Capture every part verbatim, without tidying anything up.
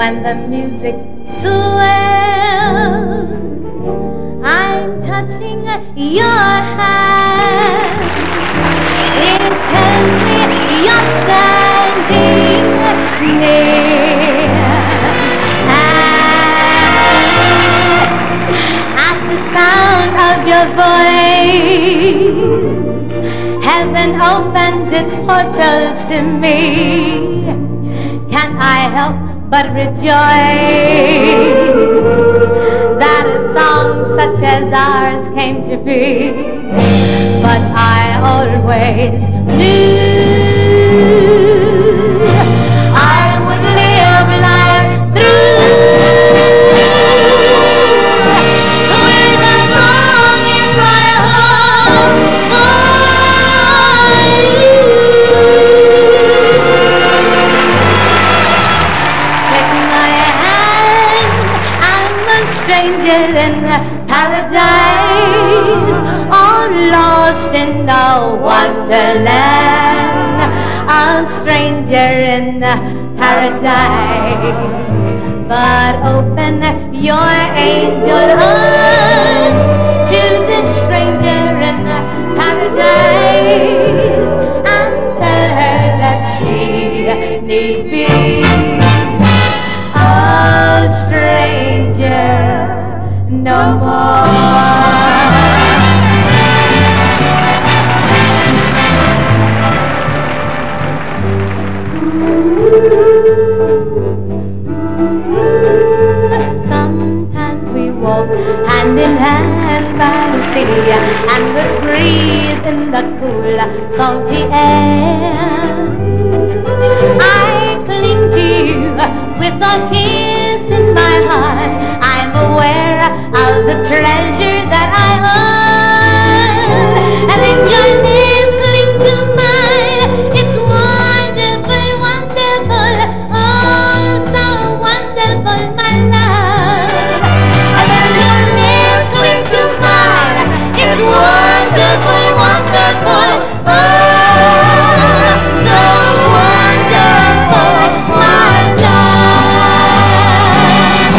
when the music swells. I'm touching your hand. It tells me you're standing near. And at the sound of your voice, heaven opens its portals to me. Can I help but rejoice that a song such as ours came to be? But I always knew I would live life through with a song in my heart for you. Take my hand, I'm a stranger in paradise, all lost in the wonderland, a stranger in paradise. But open your angel arms to this stranger in paradise and tell her that she need be a stranger no more. Sometimes we walk hand in hand by the sea, and we breathe in the cool, salty air. I cling to you with a kiss in my heart. I'm aware of the treasure that I own, and then your lips cling to mine. It's wonderful, wonderful, oh so wonderful, my love. And then your lips cling to mine. It's wonderful, wonderful, oh so wonderful, my love.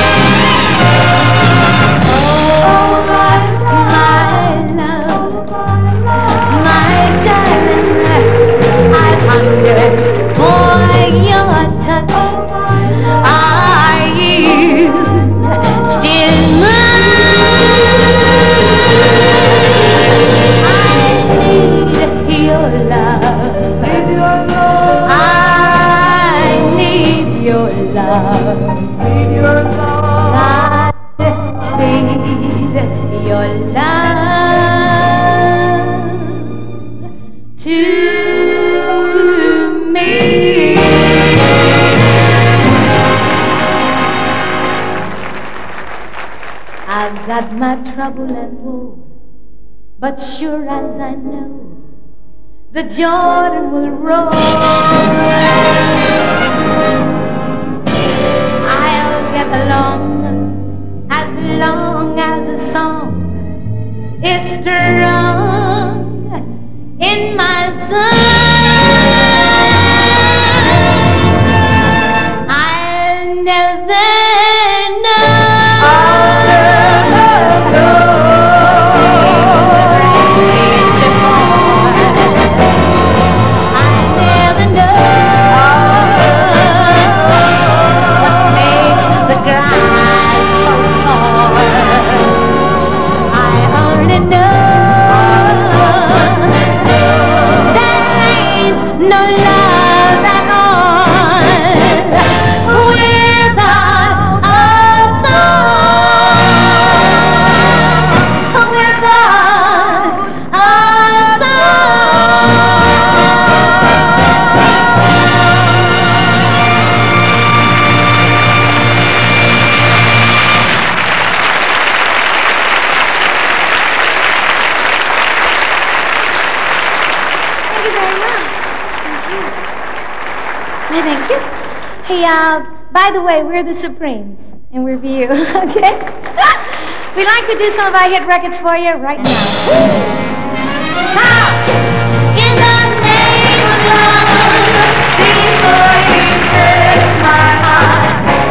Oh my, my love, my darling, I've hungered for your touch. Are you still mine? I need your love. I need your love. Godspeed your love to me. I've got my trouble and woe, but sure as I know, the Jordan will roll. I'll get along as long as the song is strong in my song. I'll never know. Thank you. Hey, uh, by the way, we're the Supremes, and we're for you, okay? We'd like to do some of our hit records for you right now. Stop! In the name of love, before you take my heart.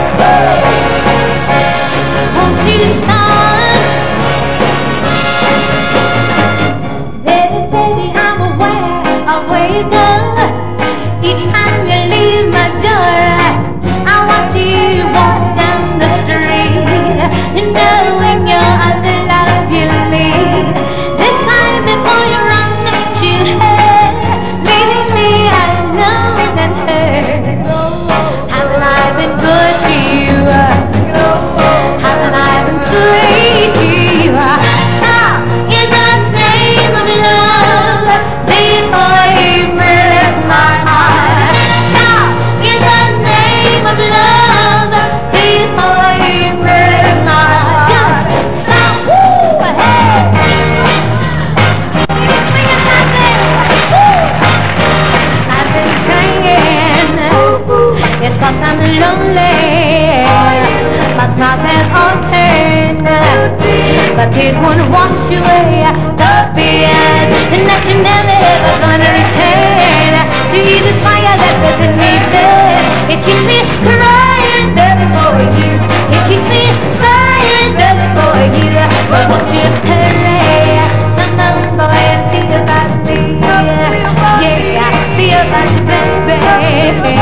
'cause I'm lonely. My smiles have all turned, but tears won't wash away the fears, and that you're never ever gonna return to ease this fire that within me burns. It keeps me crying, baby, for you. It keeps me sighing, baby, for you. So won't you hurry, come on, boy, and see about me. Yeah, see about you, baby.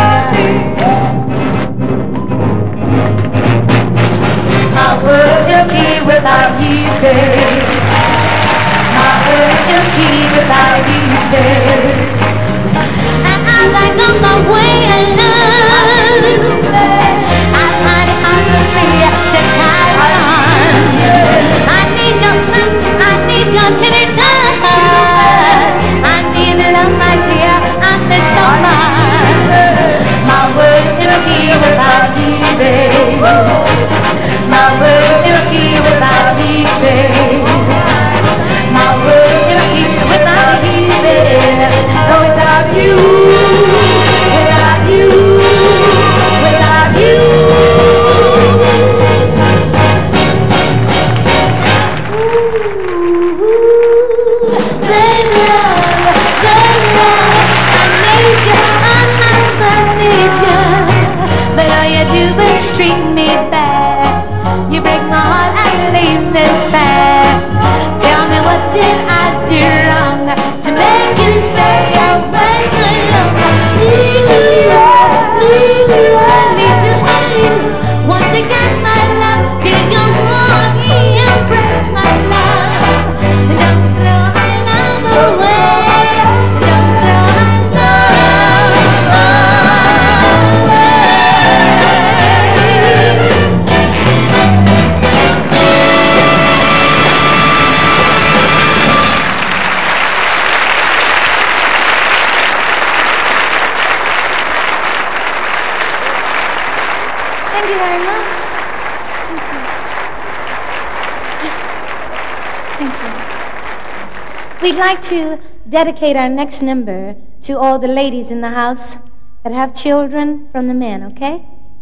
My world's empty without you, babe. My world's empty without you, babe. And as I go my way alone, I find it hard for me to carry on. I need your strength, I need your tender touch. I need love, my dear, I miss so much. My world's empty without you, babe. My world's empty without you, babe. My world's empty without you, babe. No, without you, without you, without you. Ooh, baby, baby, I need you, I never need you, but all you do is treat me bad. You break my heart and leave me sad. Tell me, what did I do wrong to make you stay away so long? Need you, need you, I need you, I need you. Once again, my love, feel your warm embrace, my love. Don't throw my love away. Don't throw my love away. Thank you very much. Thank you. Thank you. We'd like to dedicate our next number to all the ladies in the house that have children from the men, okay?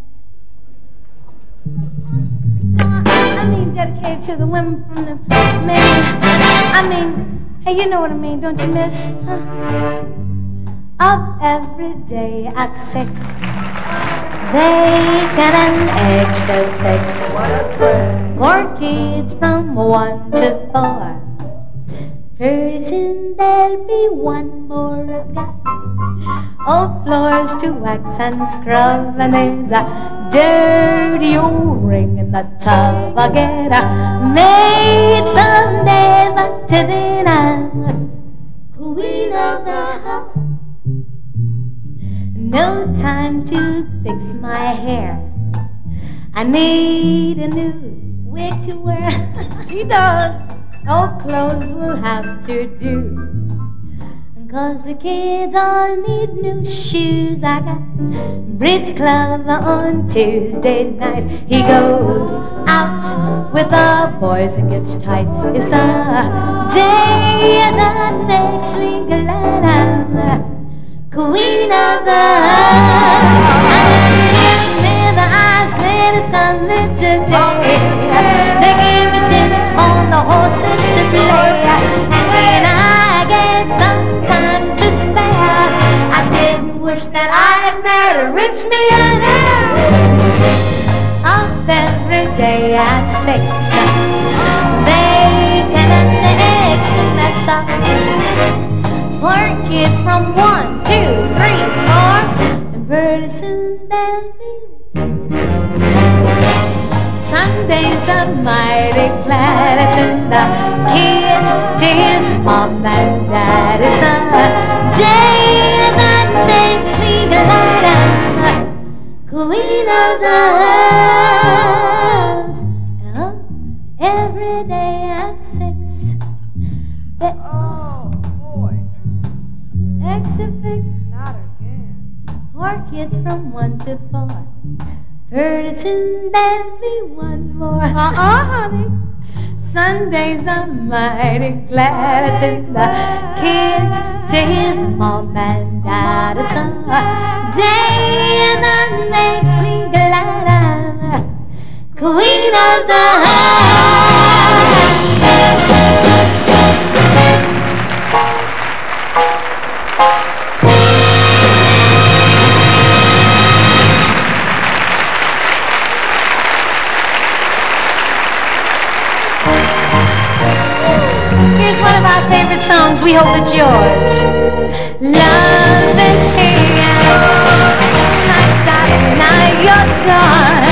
No, I, I mean dedicate to the women from the men. I mean, hey, you know what I mean, don't you, miss? Huh? Up every day at six. Bacon and eggs to fix. Four kids from one to four. Pretty soon there'll be one more I've got. Old floors to wax and scrub, and there's a dirty old ring in the tub. I'll get a maid someday, but till then I'm queen of the house. No time to fix my hair. I need a new wig to wear. She does. Old clothes will have to do, 'cause the kids all need new shoes. I got bridge club on Tuesday night. He goes out with the boys and gets tight. It's a day that makes me glad I'm the queen of the house. And the ice man is coming today. They gave me tips on the horses to play, and when I get some time to spare, I sit and wish that I had met a rich millionaire. Up every day at six, bacon and the eggs to mess up. Four kids from one, two, three, four, and pretty soon they'll be. Sundays are mighty glad it's in the kids to his mom and dad. It's a day that makes me glad I'm the queen of the house. Oh, every day at six. Oh, boy. Eggs to fix. Not again. Four kids from one to four. Pretty soon there'll be one more. Uh-uh, honey. Sundays are mighty glad I send the kids to his mom and dad. Someday and that makes me glad I'm queen of the house. Here's one of our favorite songs. We hope it's yours. Love is here, my darling, now you're gone.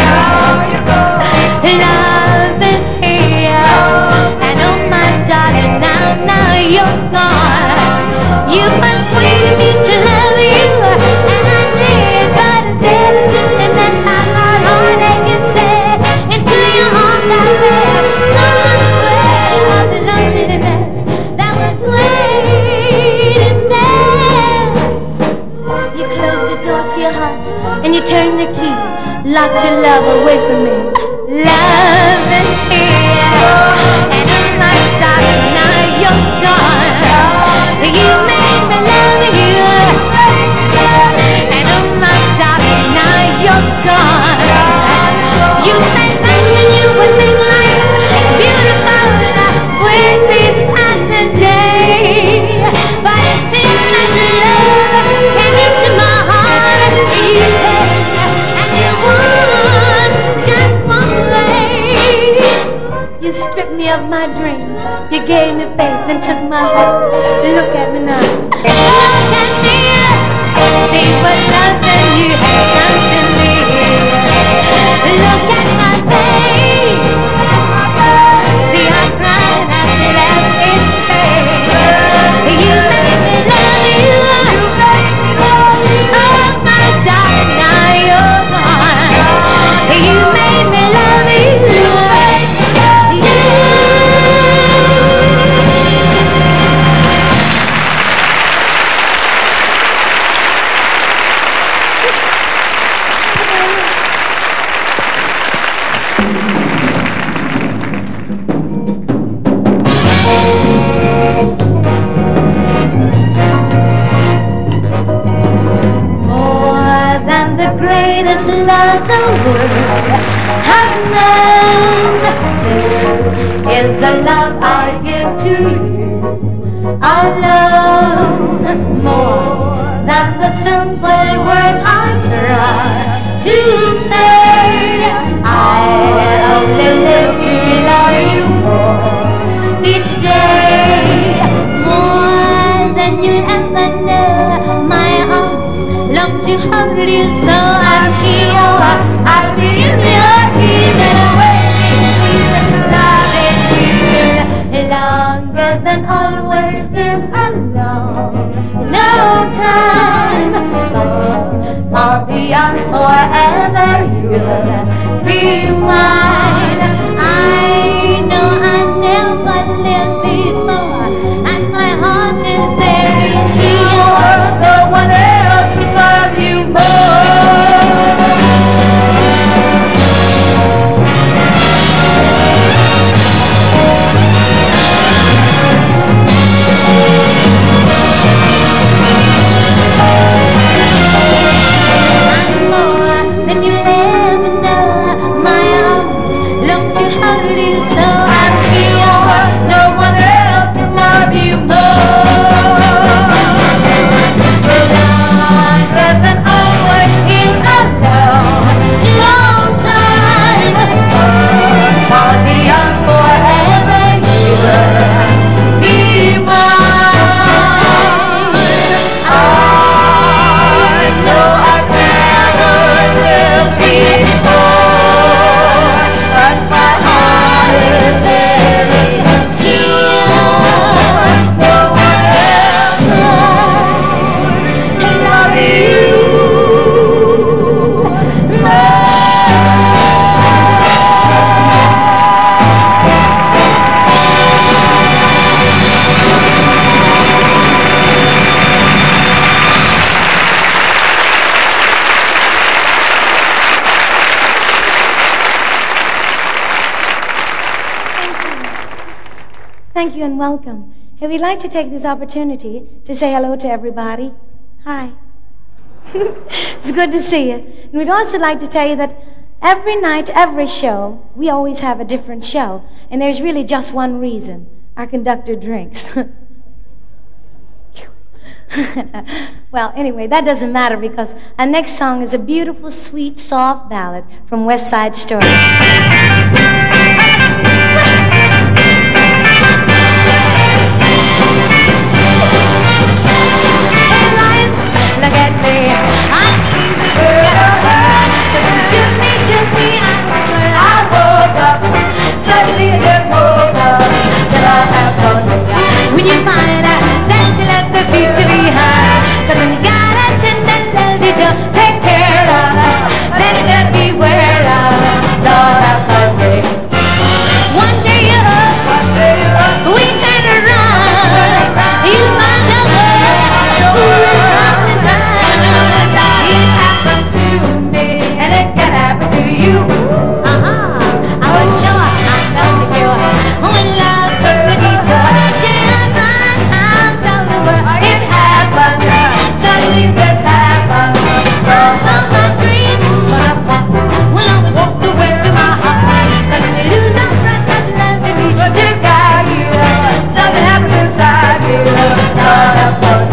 Love is here, and oh my darling, now, now you're gone. You persuaded me to love you, and I did, but instead of doing that, I got heartache instead. Into your arms I fell, so unaware of the loneliness that was waiting there. You closed the door to your heart, and you turned the key, locked your love away from me. Love is here, and oh my darling, now you're gone. You made me love you, and oh my darling, now you're gone. You said that you knew would make life beautiful with these passing days, but it seems that love came into my heart and you came, and you won just one way. You stripped me of my dreams, you gave me faith and took my heart. Look at me now, look at me, see what love that you have done to me. Look at my face, see how crying after that is fake. You made me love you, oh my darling, now you're gone. You made me love you. Greatest love the world has known. This is the love I give to you alone. More than the simple words I try to say. I only live to love you more each day. More than you'll ever know. My arms long to hold you, so I'm sure I'll be in your even waiting, sweet loving you longer than always is alone. No time, but far beyond forever you'll be mine. I know I never lived before, and my heart is very sure no one else will love you more. And more than you'll ever know, my arms Thank you and welcome. Hey, we'd like to take this opportunity to say hello to everybody. Hi. It's good to see you. And we'd also like to tell you that every night, every show, we always have a different show. And there's really just one reason. Our conductor drinks. Well, anyway, that doesn't matter because our next song is a beautiful, sweet, soft ballad from West Side Stories. Look at me, I see the girl. Doesn't shoot me, took me, I swear I woke up. Suddenly I just woke up. Till I have fun. When you find out that you left the future behind. Cause when you got a tender love you don't take care of, then you better beware of. Lord have fun. One day you're up, we turn around. You find a world. You, uh-huh, I was sure I felt secure when love took the detour. Yeah, my times of the world, it happened. Suddenly this happened. All of my dreams when I walked, when I walked away from my heart. Let me lose our friends and let me be to guide you. Something happened inside you. Lord have mercy.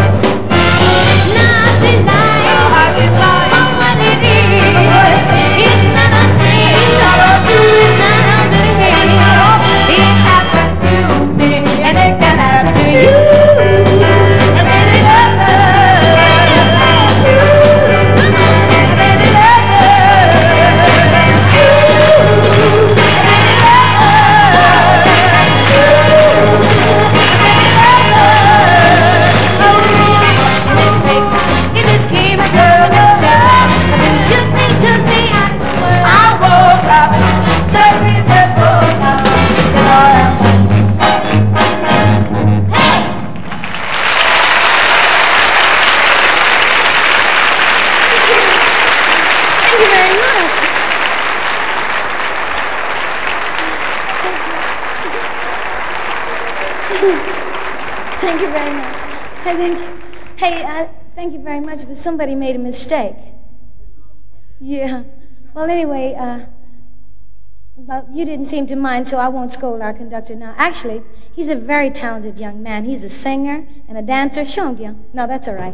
Thank you very much. I think, hey, uh, thank you very much, but somebody made a mistake. Yeah. Well, anyway, uh, well, you didn't seem to mind, so I won't scold our conductor now. Actually, he's a very talented young man. He's a singer and a dancer. Show him, Gil. No, that's all right.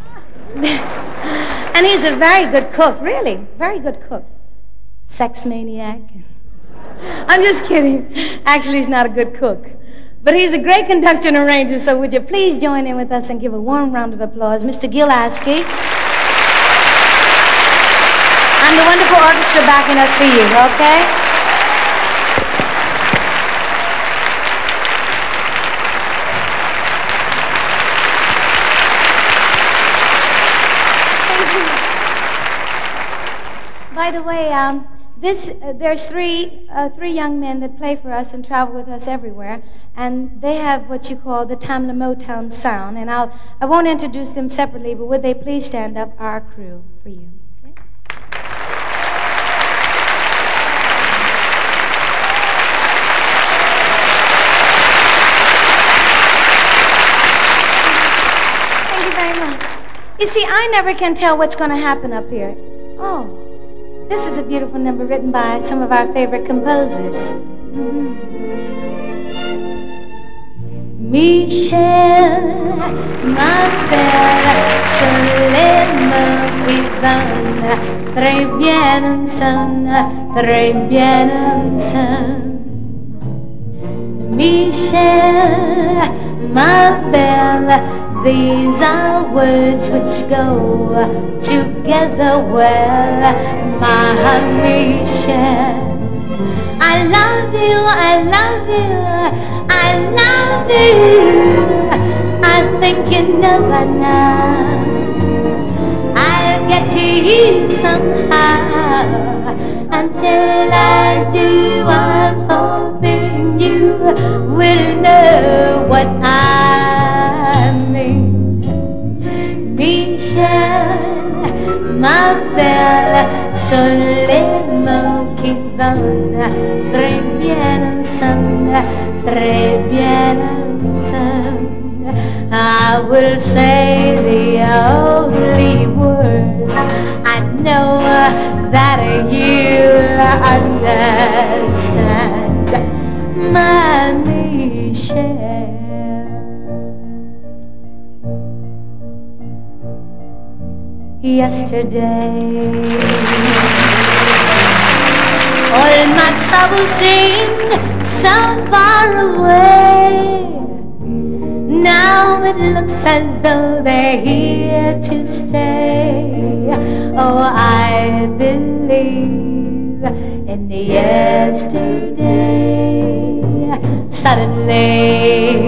And he's a very good cook, really. Very good cook. Sex maniac. I'm just kidding. Actually, he's not a good cook. But he's a great conductor and arranger, so would you please join in with us and give a warm round of applause, Mister Gil Askey. And the wonderful orchestra backing us for you, okay? Thank you. By the way, um, This, uh, there's three, uh, three young men that play for us and travel with us everywhere, and they have what you call the Tamla Motown sound, and I'll, I won't introduce them separately, but would they please stand up, our crew, for you. Okay? Thank you very much. You see, I never can tell what's going to happen up here. Oh. This is a beautiful number written by some of our favorite composers. Mm-hmm. Michel, ma belle, soleil qui donne, très bien un son, très bien un son. Michel, ma belle, these are words which go together well, my Michel. I love you, I love you, I love you. I think you know by now. I'll get to you somehow. Until I do, I'm hoping you will know what I mean. Michel, ma belle, soleil qui donne très bien ensemble, très bien ensemble. I will say the only words I know that you'll understand, my Michelle. Yesterday, all my troubles seemed so far away. Now it looks as though they're here to stay. Oh, I believe in the yesterday. Suddenly,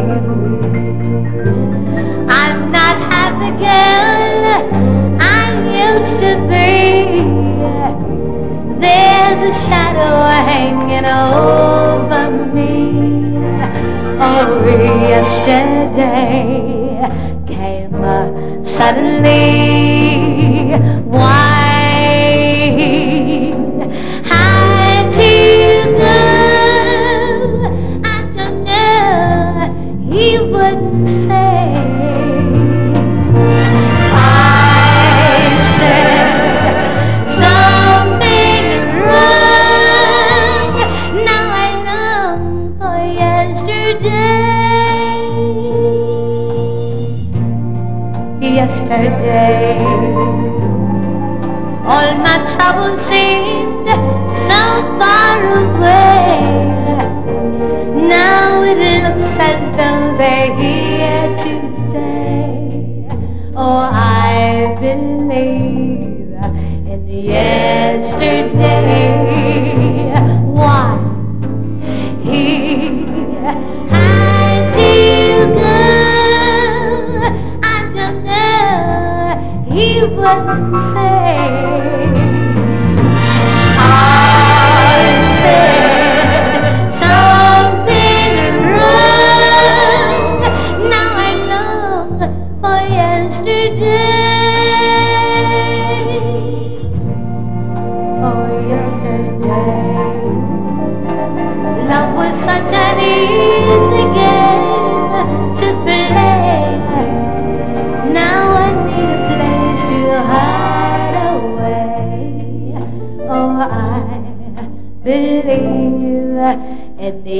I'm not half the girl I used to be. There's a shadow hanging over me. Oh, yesterday came uh, suddenly. Why had to go? I don't know. He wouldn't say. I said something wrong. Now I long for yesterday. Yesterday, all my troubles seemed so far away. Now it looks as though they're here to stay. Oh, I believe in yesterday. Why he had to go, he wouldn't say. I said something wrong. Now I long for yesterday. Oh, yesterday, love was such an easy game to play. Now I need a place to hide away. Oh, I believe in the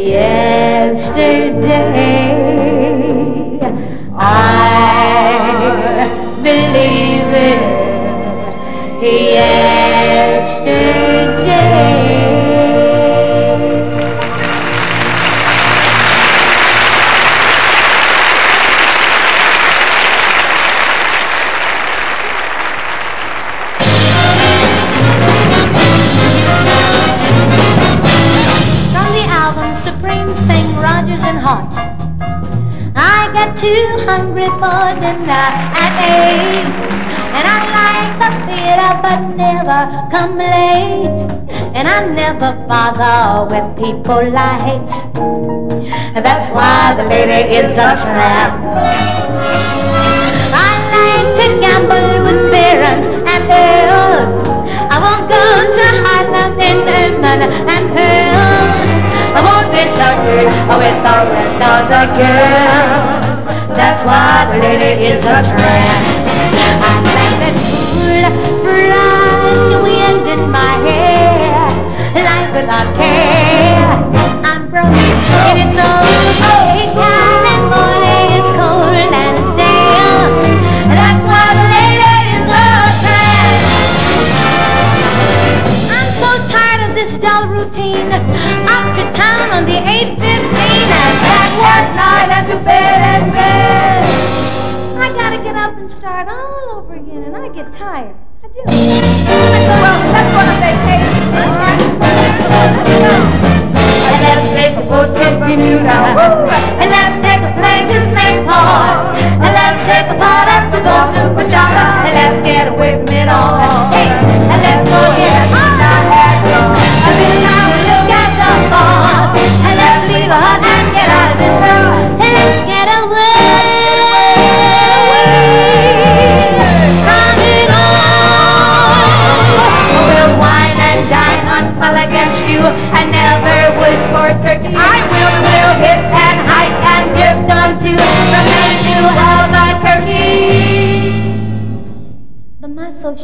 yesterday. I believe in yesterday. I got too hungry for dinner at eight, and I like the theater but never come late, and I never bother with people I hate. That's why the lady is a tramp. I like to gamble with parents and girls. I won't go to Harlem in diamond and pearls. I won't disagree with the rest of the girls. That's why the lady is a tramp. I like that cool brush wind in my hair, life without care. I'm broke and it's okay. California is cold and it's damp. That's why the lady is a tramp. I'm so tired of this dull routine. Up to town on the eight fifteen and back work night and to bed and bed. I gotta get up and start all over again, and I get tired. I do. Well, let's go on a vacation. And let's take a boat to Bermuda. And let's take a plane to Saint Paul. And let's take a part up to go to Pachanga. And let's get away from it all. Hey, and let's go get all I had gone. And this time we look at the bars. And let's leave a hut and get out of this room. And let's get away from it all.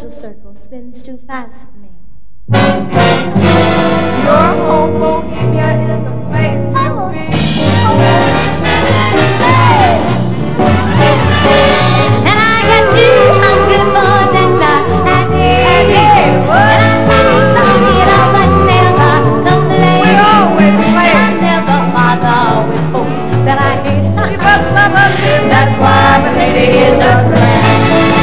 social circle spins too fast for me. Your homophobia is a place to be. And I got two hungry boys and I had it. And I like some hero but never complain. We always play. And I never bother with folks that I hate. You must love us. That's why the lady is a friend.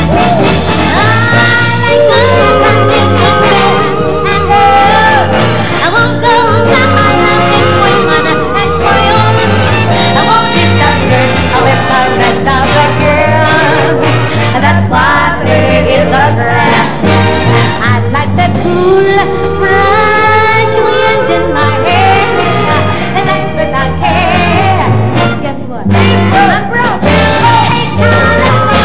I like love, I live in bed and love. I won't go down my house in women and Wyoming. I won't discuss her with the rest of the girls. And that's why the lady is a friend. I like that cool, fresh wind in my hair. And that's without care. Guess what? I'm broke. Hey, California.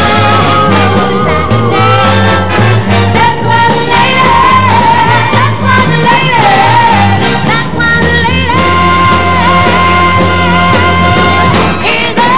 That's why the lady, that's why the lady, that's why the lady is a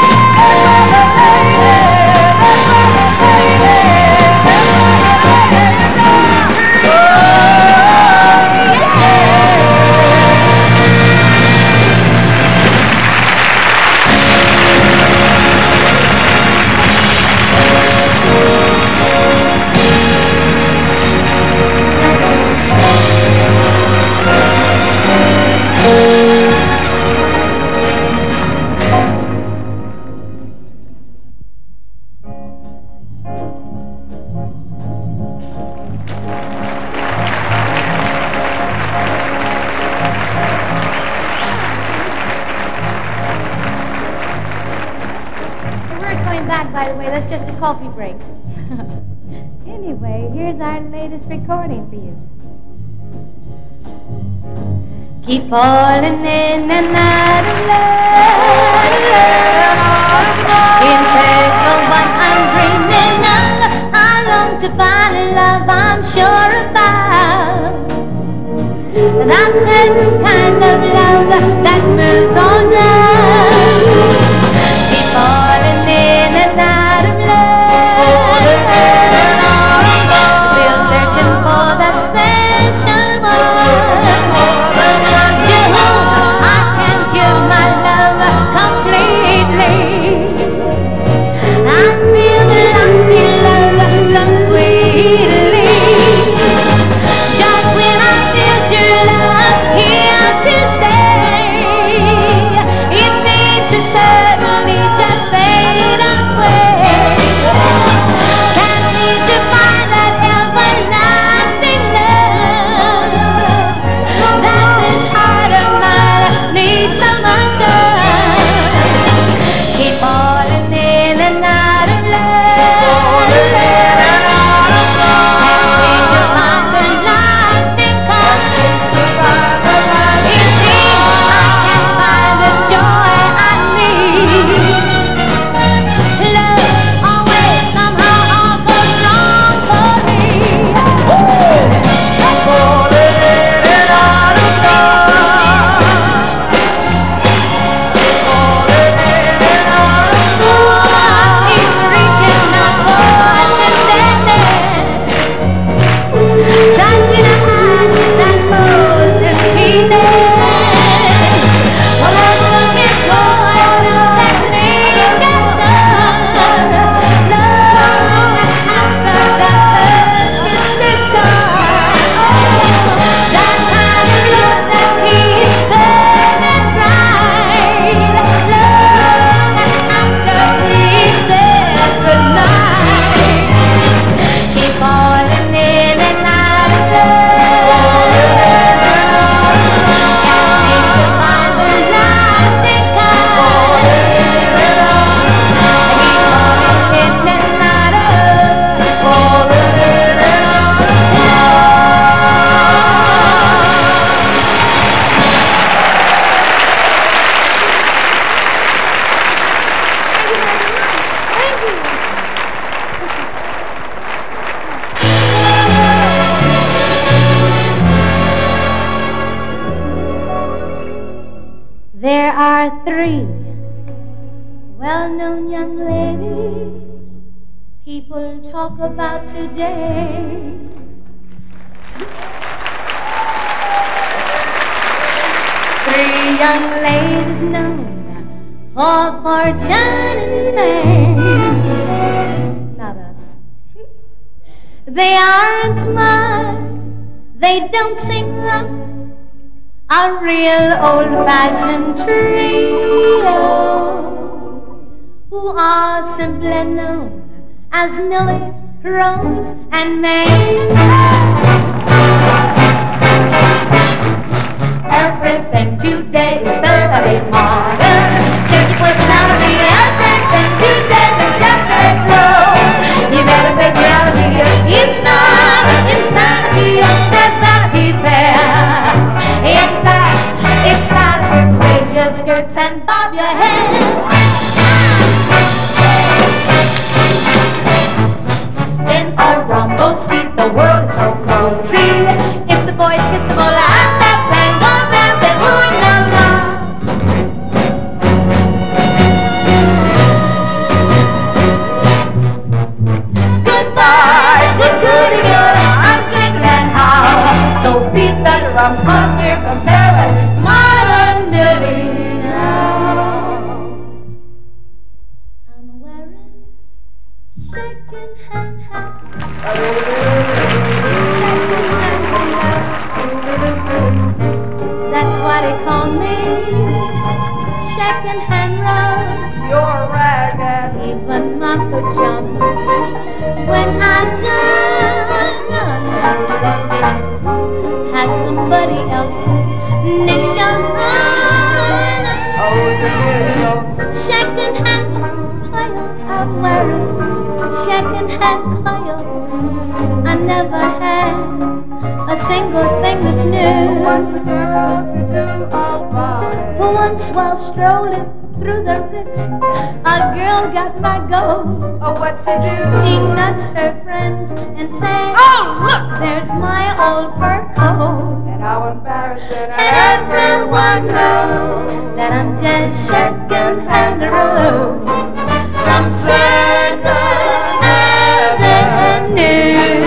We're going back, by the way. That's just a coffee break. Anyway, here's our latest recording for you. Keep falling in and out of love, in search of what I'm dreaming of. I long to find a love I'm sure about. That's certain kind of love that moves on down. Keep falling in and out of love, still searching for the special one, to whom I can give my love completely. I feel lost in love so sweetly. Just when I feel your love here to stay, it seems to suddenly just fade away. Can't seem to find that everlasting love that this heart of mine needs so much of. Keep falling in and out of love. Can't seem to find the lasting kind. It seems I can't find the joy I need. Love always somehow all goes wrong for me. Falling in and out of love. Falling in and out of Oh, I keep reaching out for understanding, touching a hand that moves emptiness. Well, I love is going that lingers on, long after the earth is gone. That kind of love that keeps burning bright, long after we've said goodnight. Keep falling in and out of love. Can't seem to find the lasting kind. Keep falling in and out of falling in and out of Thank you. There are three well-known young ladies people talk about today. Three young ladies known for fortune and fame. Not us. They aren't mine, they don't sing rock. A real old-fashioned trio who are simply known as Millie, Rose, and May. Everything today is thoroughly modern. Change your personality, everything today is just as slow. You better face reality, it's not insanity, it's just Vanity Fair. In fact, it's time to raise your skirts and bob your head. In a rumble seat, the world is so cozy. If the boys kissable and that tango dance, and ooh la la. Goodbye, good goody good, I'm shaking and how. So beat the drums, 'cause here comes their modern Millie now. I'm wearing shaking hand hats. That's why they call me Shaking Hand Rose. You're ragged. Even my pajamas, when I done, has somebody else's initials on. Oh, the Shaking hand coils I'm wearing, shaking hand coils. I never had a single thing that's new. What's the girl to do about it? For once while strolling through the Ritz, a girl got my goat. Oh, what she do? She nuts her friends and says, Oh, look! there's my old fur coat. And how embarrassing. And everyone knows that I'm just shaking hand rose. From Second Avenue.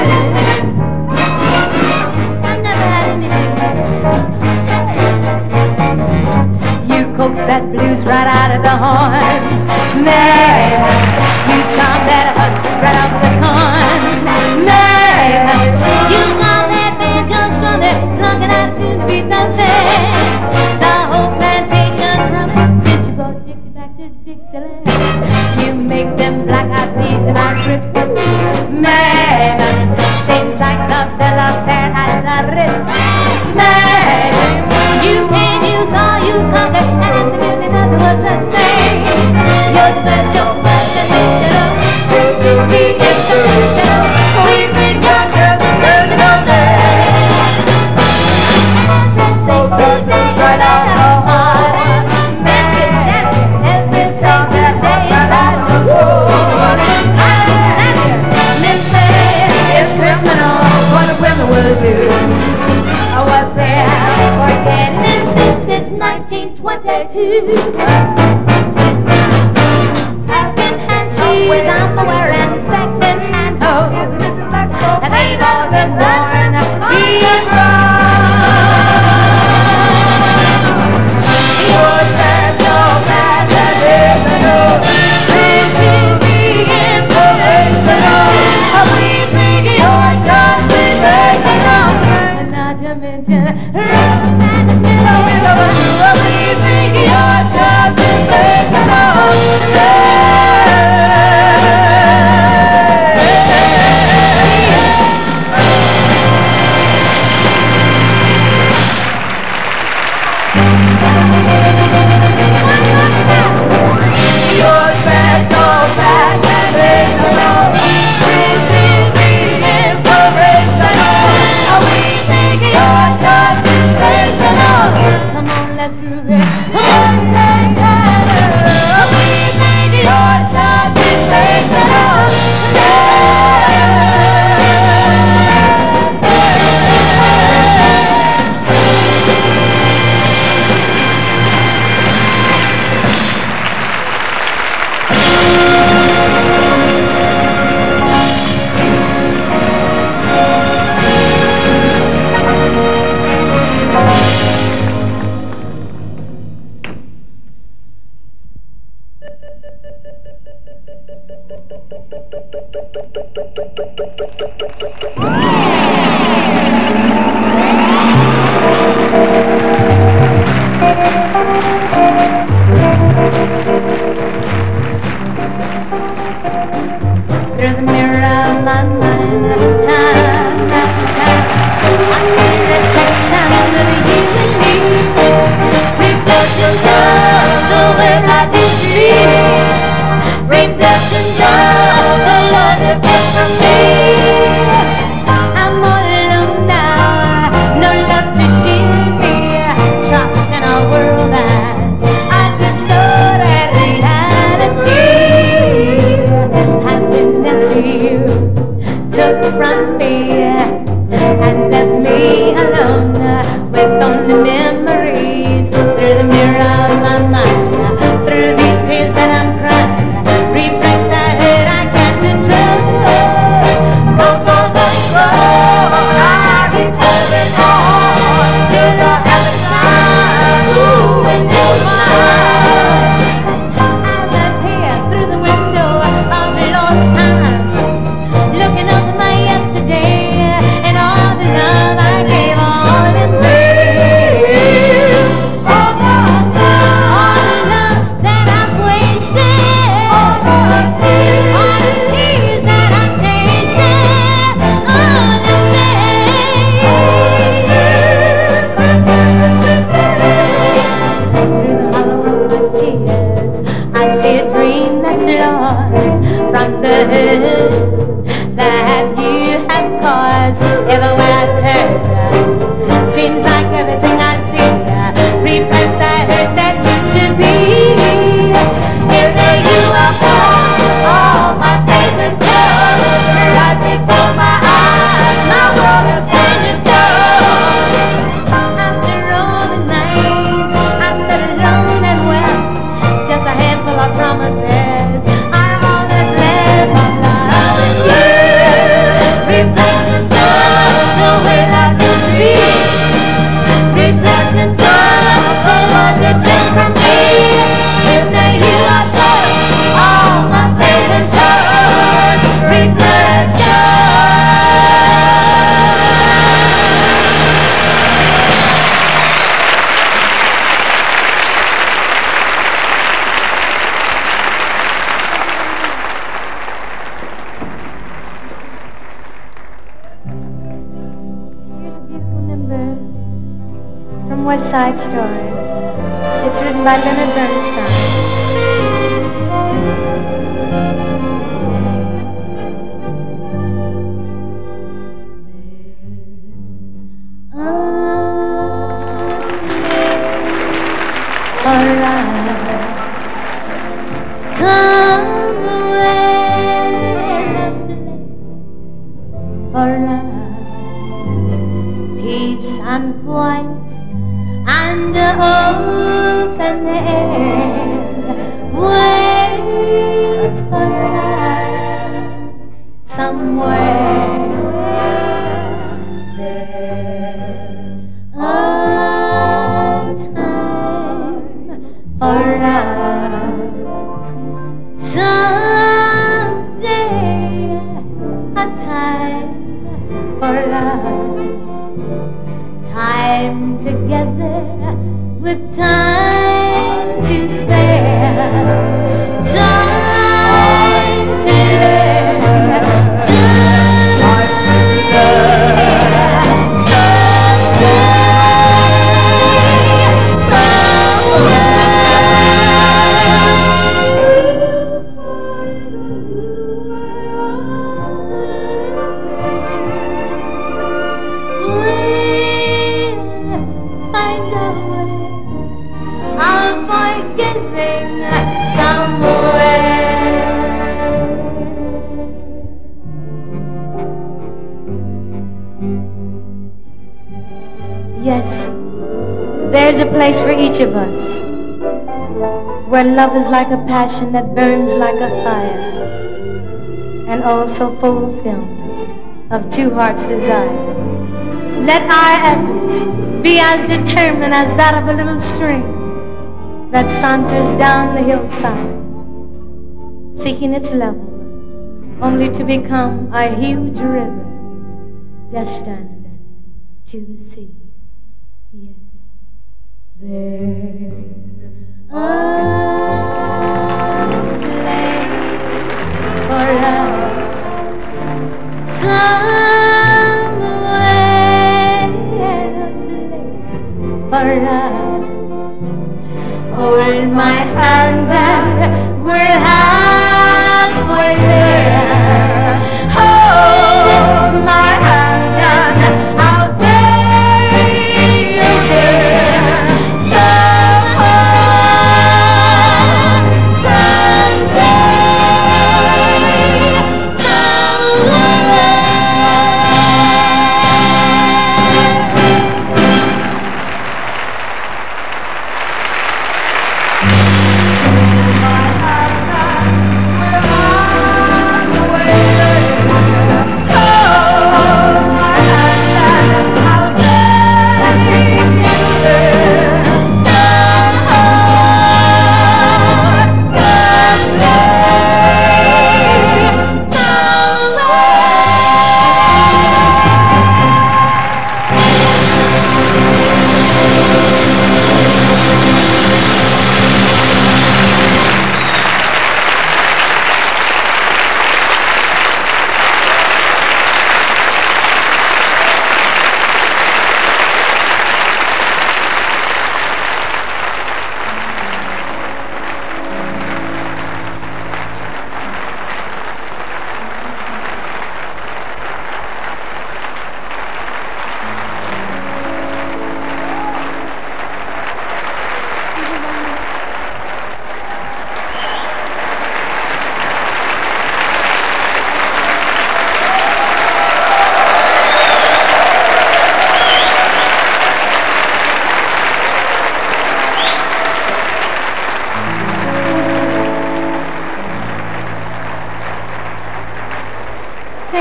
I never had anything. You coax that blues right out of the horn. Man, you charm that husky right off the corn. Man, you got that banjo strumming, looking at you to beat the band. The whole plantation drumming since you brought Dixie back to Dixieland. You make them black-eyed peas and I grits. Man, seems like the bill of fare at the Ritz. Man, you can't use all you conquer, and the million other words I say. Your special motivational, to be inspirational. We think you're just a surgical day. Today, right out of morning, message every time that day is right on the road. Men say it's criminal what the women will do. What they're forgetting is this is nineteen twenty-two. Second-hand shoes I'm wearing, second-hand hose, and they've all been worn being your special message is the news. Please to be inspirational. Please bring your conversation. And not to mention romantic middle. Please bring your conversation. Your special message is the news. Please bring me inspirational. We think your conversation. with only memories through the mirror of my mind, through these tears that I'm crying, reflects the hurt I can't control. Cause all the road I keep holding on to the other side. Ooh, when you're mine, as I peer through the window of lost time, looking over my yesterday and all the love I gave all in vain. All the love that I've wasted, all the tears that I've tasted, all in vain. Through the hollow of my tears, I see a dream that's lost from the hurt that you have caused. Everywhere I turn, seems like everything I see reflects the hurt that used to be. If there you are gone, all my faith and love, right before my eyes, my world is turning cold. After all the nights I sat alone and wept, just a handful of promises are all that's left of love with you. Reflections of the way life could be, reflections of the love you took from me. If now you are gone, all my faith and trust, reflections. Here's a beautiful number from West Side Story. It's written by Leonard Bernstein. Peace and quiet and open air, wait for us somewhere. There's a time for us someday, a time for us. Time together with time to spare, time to learn, time to learn, someday, find a way of forgiving somewhere. Yes, there's a place for each of us where love is like a passion that burns like a fire, and also fulfillment of two hearts' desire. Let our efforts be as determined as that of a little stream that saunters down the hillside, seeking its level, only to become a huge river destined to the sea. Yes, there's a place for us somewhere, for us. Hold my hand and we're halfway there. Hold my hand and I'll take you there. Somehow, someday, somewhere.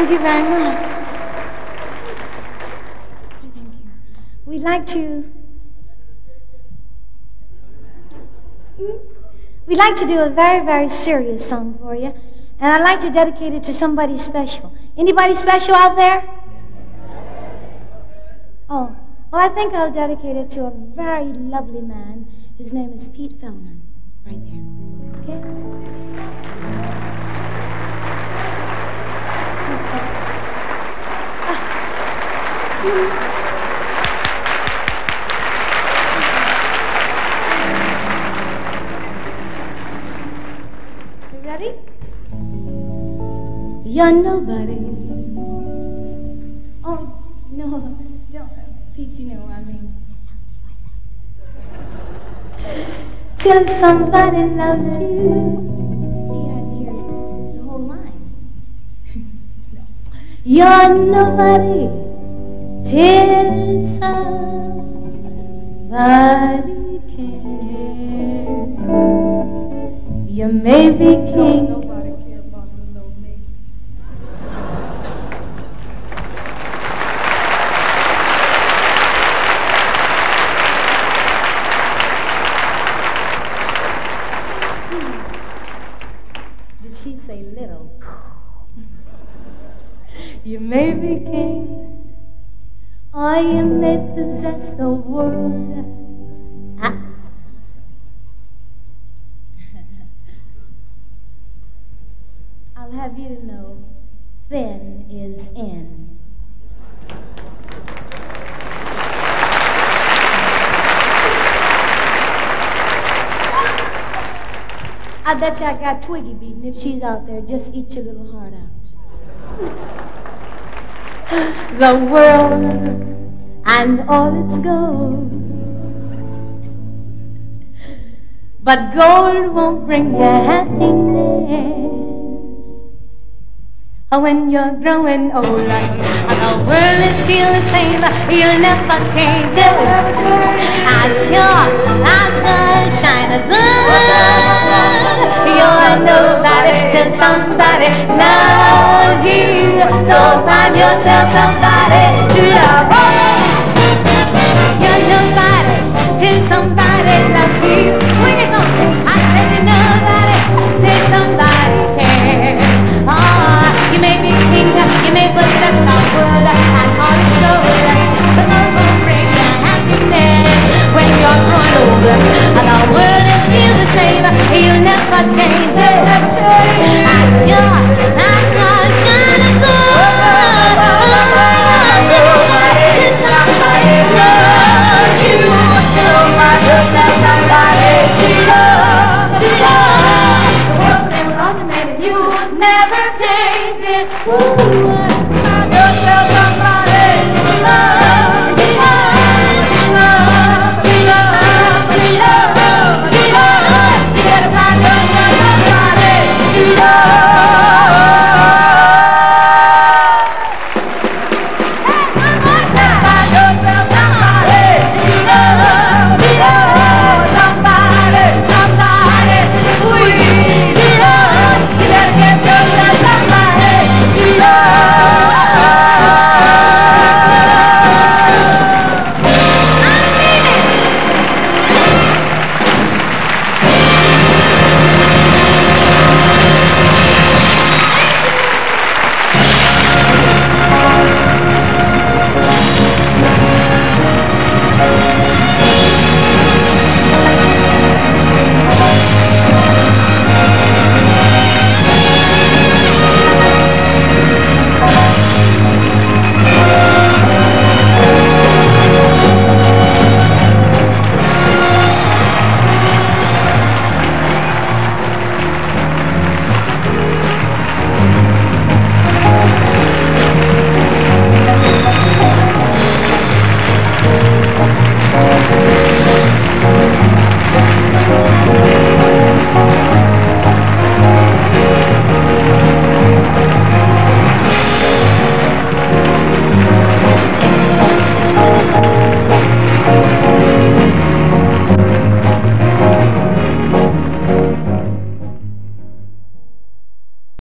Thank you very much. Thank you. We'd like to... We'd like to do a very, very serious song for you. And I'd like to dedicate it to somebody special. Anybody special out there? Oh, well, I think I'll dedicate it to a very lovely man. His name is Pete Feldman. Right there. Okay? You ready? You're nobody. Oh, no, don't. Pete, you know what I mean. Till somebody loves you. See, I hear the whole line. No. You're nobody till somebody cares. You may be king. No, nobody cares about little old me. Did she say little? You may be king, or you may possess the world. I I'll have you to know, thin is in. I bet you I got Twiggy beaten. If she's out there, just eat your little heart out. The world and all its gold, but gold won't bring you happiness. When you're growing older, and the world is still the same, you'll never change it. As sure as the shine of the sun, you're nobody till somebody loves you. So find yourself somebody to love.